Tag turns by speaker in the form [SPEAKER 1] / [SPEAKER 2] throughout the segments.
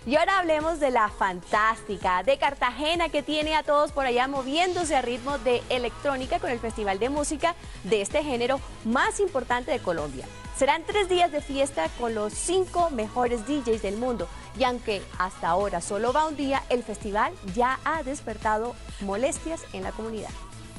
[SPEAKER 1] Y ahora hablemos de la fantástica, de Cartagena, que tiene a todos por allá moviéndose a ritmo de electrónica con el festival de música de este género más importante de Colombia. Serán 3 días de fiesta con los 5 mejores DJs del mundo. Y aunque hasta ahora solo va un día, el festival ya ha despertado molestias en la comunidad.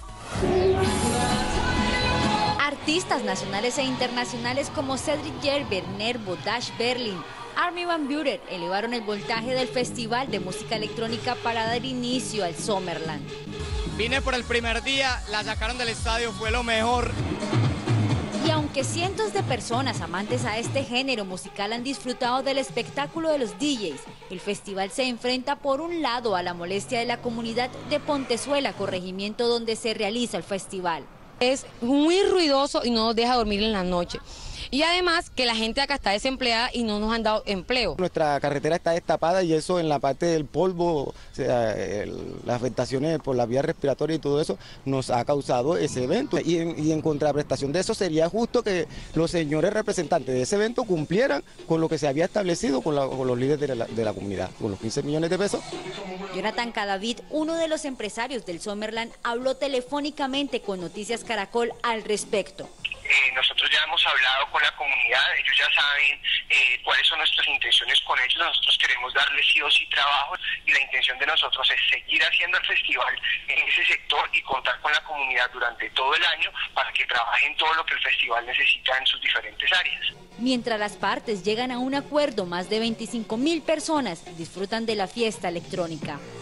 [SPEAKER 2] Artistas nacionales e internacionales como Cedric Gerber, Nervo, Dash Berlin, Armin van Buuren elevaron el voltaje del festival de música electrónica para dar inicio al Summerland.
[SPEAKER 3] Vine por el primer día, la sacaron del estadio, fue lo mejor.
[SPEAKER 2] Y aunque cientos de personas amantes a este género musical han disfrutado del espectáculo de los DJs, el festival se enfrenta por un lado a la molestia de la comunidad de Pontezuela, corregimiento donde se realiza el festival.
[SPEAKER 4] Es muy ruidoso y no nos deja dormir en la noche. Y además que la gente acá está desempleada y no nos han dado empleo.
[SPEAKER 5] Nuestra carretera está destapada y eso en la parte del polvo, o sea, las afectaciones por la vía respiratoria y todo eso nos ha causado ese evento. Y en contraprestación de eso sería justo que los señores representantes de ese evento cumplieran con lo que se había establecido con los líderes de la comunidad, con los 15 millones de pesos.
[SPEAKER 2] Jonathan Cadavid, uno de los empresarios del Summerland, habló telefónicamente con Noticias Caracol al respecto.
[SPEAKER 6] Nosotros ya hemos hablado con la comunidad, ellos ya saben cuáles son nuestras intenciones con ellos. Nosotros queremos darles sí o sí trabajo y la intención de nosotros es seguir haciendo el festival en ese sector y contar con la comunidad durante todo el año para que trabajen todo lo que el festival necesita en sus diferentes áreas.
[SPEAKER 2] Mientras las partes llegan a un acuerdo, más de 25.000 personas disfrutan de la fiesta electrónica.